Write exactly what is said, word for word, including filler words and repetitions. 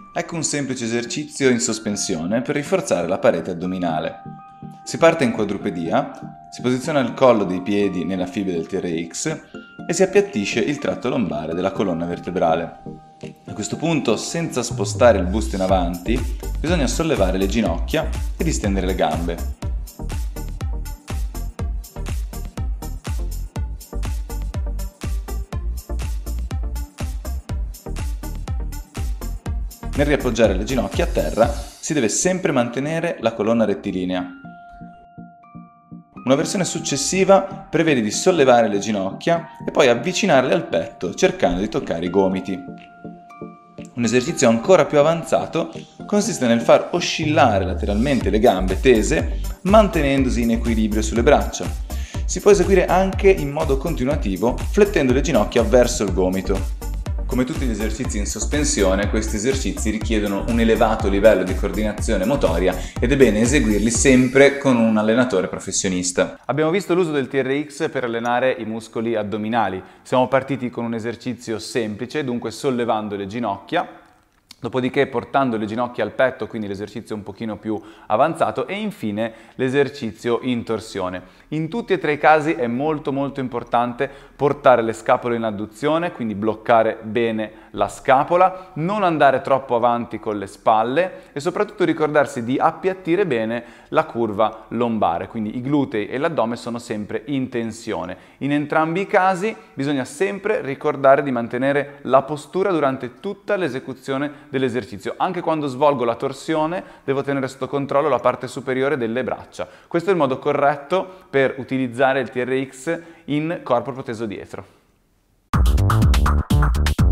Ecco un semplice esercizio in sospensione per rinforzare la parete addominale. Si parte in quadrupedia, si posiziona il collo dei piedi nella fibbia del T R X e si appiattisce il tratto lombare della colonna vertebrale. A questo punto, senza spostare il busto in avanti, bisogna sollevare le ginocchia e distendere le gambe. Nel riappoggiare le ginocchia a terra si deve sempre mantenere la colonna rettilinea. Una versione successiva prevede di sollevare le ginocchia e poi avvicinarle al petto cercando di toccare i gomiti. Un esercizio ancora più avanzato consiste nel far oscillare lateralmente le gambe tese mantenendosi in equilibrio sulle braccia. Si può eseguire anche in modo continuativo flettendo le ginocchia verso il gomito. Come tutti gli esercizi in sospensione, questi esercizi richiedono un elevato livello di coordinazione motoria ed è bene eseguirli sempre con un allenatore professionista. Abbiamo visto l'uso del T R X per allenare i muscoli addominali. Siamo partiti con un esercizio semplice, dunque sollevando le ginocchia, dopodiché portando le ginocchia al petto, quindi l'esercizio un pochino più avanzato, e infine l'esercizio in torsione. In tutti e tre i casi è molto molto importante portare le scapole in adduzione, quindi bloccare bene la scapola, non andare troppo avanti con le spalle e soprattutto ricordarsi di appiattire bene la curva lombare, quindi i glutei e l'addome sono sempre in tensione. In entrambi i casi bisogna sempre ricordare di mantenere la postura durante tutta l'esecuzione dell'esercizio. Anche quando svolgo la torsione devo tenere sotto controllo la parte superiore delle braccia. Questo è il modo corretto per utilizzare il T R X in corpo proteso dietro.